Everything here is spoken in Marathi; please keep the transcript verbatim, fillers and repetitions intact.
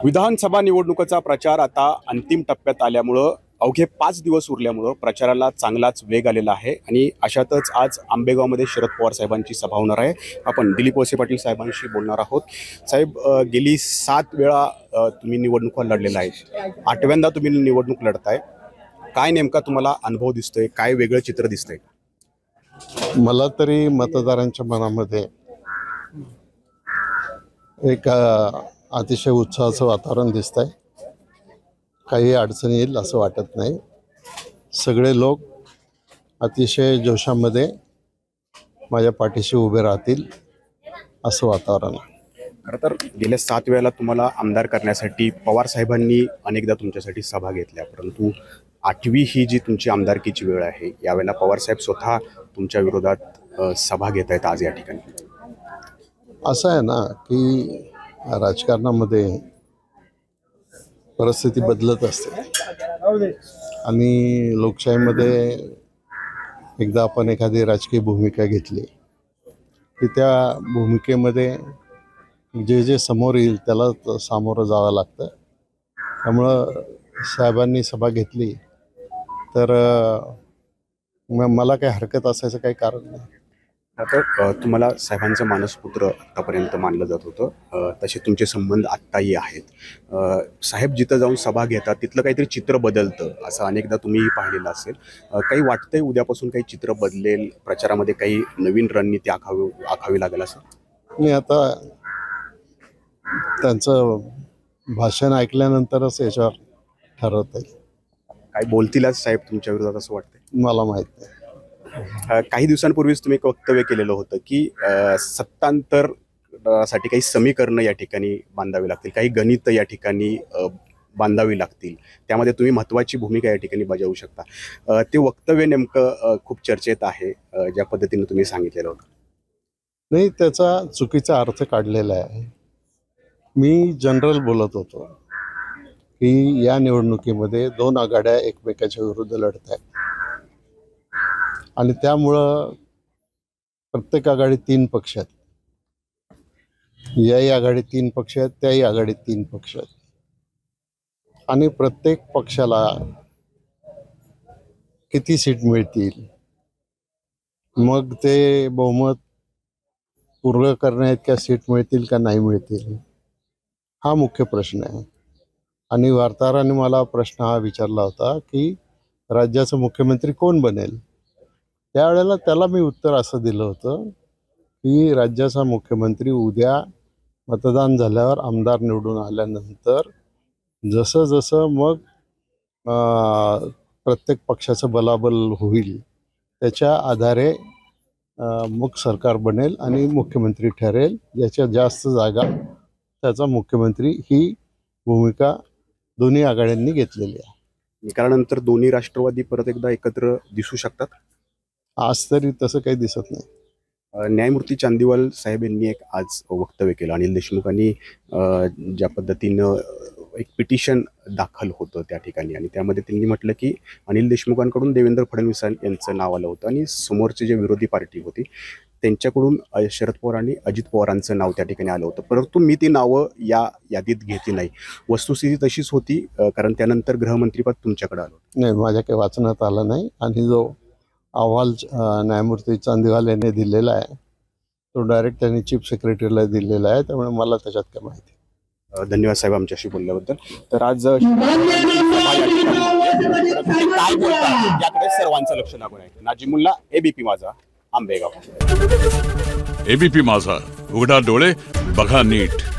विधानसभा निवडणुकीचा प्रचार आता अंतिम टप्प्यात आल्यामुळं अवघे पाच दिवस उरल्यामुळं प्रचाराला चांगलाच वेग आलेला आहे आणि अशातच आज आंबेगावमध्ये शरद पवार साहेबांची सभा होणार आहे। आपण दिलीप वळसे पाटील साहेबांशी बोलणार आहोत। साहेब, गेली सात वेळा तुम्ही निवडणुका लढलेला आहे, आठव्यांदा तुम्ही निवडणूक लढताय, काय नेमका तुम्हाला अनुभव दिसतोय, काय वेगळं चित्र दिसतंय? मला तरी मतदारांच्या मनामध्ये एक अतिशय उत्साहाचं वातावरण दिसतंय। काही अडचणी येईल असं वाटत नाही। सगळे लोक अतिशय जोशामध्ये माझ्या पाठीशी उभे राहतील असं वातावरण आहे। खरं तर गेल्या सात वेळेला तुम्हाला आमदार करण्यासाठी पवार साहेबांनी अनेकदा तुमच्यासाठी सभा घेतल्या, परंतु आठवी ही जी तुमची आमदारकीची वेळ आहे, यावेळेला पवार साहेब स्वतः तुमच्या विरोधात सभा घेत आहेत आज या ठिकाणी। असं आहे ना की राजकारणामध्ये परिस्थिती बदलत असते आणि लोकशाहीमध्ये एकदा आपण एखादी राजकीय भूमिका घेतली की त्या भूमिकेमध्ये जे जे समोर येईल त्याला सामोरं जावं लागतं। त्यामुळं साहेबांनी सभा घेतली तर मला काही हरकत असायचं काही कारण नाही। आता तुम्हाला साहेबांचं मानसपुत्र आत्तापर्यंत मानलं जात होतं, तसे तुमचे संबंध आत्ताही आहेत। साहेब जिथं जाऊन सभा घेतात तिथलं काहीतरी चित्र बदलतं असं अनेकदा तुम्ही पाहिलेलं असेल, काही वाटतंय उद्यापासून काही चित्र बदलेल, प्रचारामध्ये काही नवीन रणनीती आखावी आखावी लागेल असं? मी आता त्यांचं भाषण ऐकल्यानंतरच याच्यावर ठरवता येईल। काय बोलतीलच साहेब तुमच्या विरोधात असं वाटतंय? मला माहीत नाही। काही दिवसांपूर्वीच तुम्ही एक वक्तव्य केलेलं होतं की सत्तांतर साठी काही समीकरणं या ठिकाणी बांधावी लागतील, काही गणित या ठिकाणी बांधावी लागतील, त्यामध्ये तुम्ही महत्त्वाची भूमिका या ठिकाणी बजावू शकता। ते वक्तव्य नेमकं खूप चर्चेत आहे, ज्या पद्धतीने तुम्ही सांगितलेलं होतं। नाही, त्याचा चुकीचा अर्थ काढलेला आहे। मी जनरल बोलत होतो की या निवडणुकीमध्ये दोन आघाड्या एकमेकाच्या विरुद्ध लढत आहेत आणि त्यामुळं प्रत्येक आघाडीत तीन पक्ष आहेत, याही आघाडीत तीन पक्ष आहेत, त्याही आघाडीत तीन पक्ष आहेत आणि प्रत्येक पक्षाला किती सीट मिळतील, मग ते बहुमत पूर्ण करण्याइतक्या सीट मिळतील का नाही मिळतील, हा मुख्य प्रश्न आहे। आणि वार्ताहरांनी मला प्रश्न हा विचारला होता की राज्याचा मुख्यमंत्री कोण बनेल, त्यावेळेला त्याला मी उत्तर असं दिलं होतं की राज्याचा मुख्यमंत्री उद्या मतदान झाल्यावर आमदार निवडून आल्यानंतर जसं जसं मग प्रत्येक पक्षाचं बलाबल होईल त्याच्या आधारे मग सरकार बनेल आणि मुख्यमंत्री ठरेल, ज्याच्या जास्त जागा त्याचा मुख्यमंत्री ही भूमिका दोन्ही आघाड्यांनी घेतलेली आहे। निकालानंतर दोन्ही राष्ट्रवादी परत एकदा एकत्र दिसू शकतात? आज तरी तसं काही दिसत नाही। न्यायमूर्ती चांदीवाल साहेब यांनी एक आज वक्तव्य केलं, अनिल देशमुखांनी ज्या पद्धतीनं एक पिटिशन दाखल होतं त्या ठिकाणी आणि त्यामध्ये त्यांनी म्हटलं की अनिल देशमुखांकडून देवेंद्र फडणवीस यांचं नाव आलं होतं आणि समोरचे जे विरोधी पार्टी होती त्यांच्याकडून शरद पवार आणि अजित पवारांचं नाव त्या ठिकाणी आलं होतं, परंतु मी ती नावं या यादीत घेतली नाही। वस्तुस्थिती तशीच होती, कारण त्यानंतर गृहमंत्रीपद तुमच्याकडे आलं नाही, माझ्या काही वाचनात आलं नाही आणि जो अहवाल न्यायमूर्ती चांदीवाल यांनी दिलेला आहे तो डायरेक्ट त्यांनी चीफ सेक्रेटरीला दिलेला आहे, त्यामुळे मला त्याच्यात काय माहिती। धन्यवाद साहेब आमच्याशी बोलल्याबद्दल। तर आज काय बोलता याकडे सर्वांचं लक्ष लागून आहे। नाजिमुल्ला, एबीपी माझा, आंबेगाव। एबीपी माझा, उघडा डोळे बघा नीट।